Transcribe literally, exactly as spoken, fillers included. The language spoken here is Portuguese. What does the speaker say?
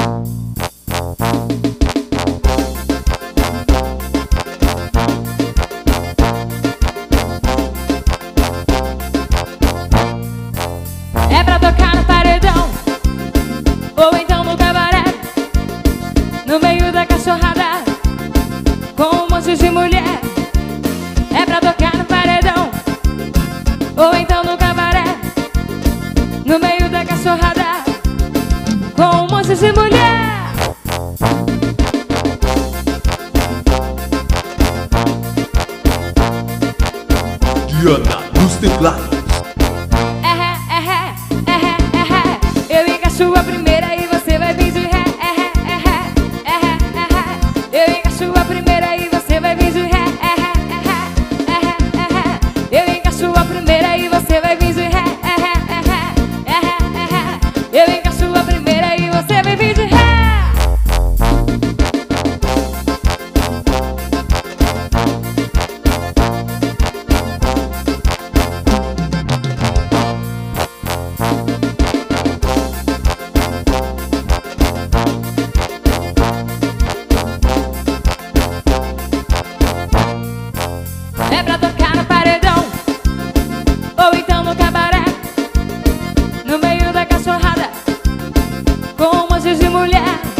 É pra tocar no paredão ou então no cabaré, no meio da cachorrada com um monte de mulher. É pra tocar no paredão ou então no cabaré, no meio da cachorrada com um monte de mulher. Diana nos teclados. Eu encaixo a primeira e você vai vir de ré. Eu encaixo a primeira e você vai vir de ré. Eu encaixo a primeira e você vai vir de ré. Eu encaixo a primeira e você vai vir de ré. É pra tocar no paredão ou então no cabaré, no meio da cachorrada com um monte de mulher.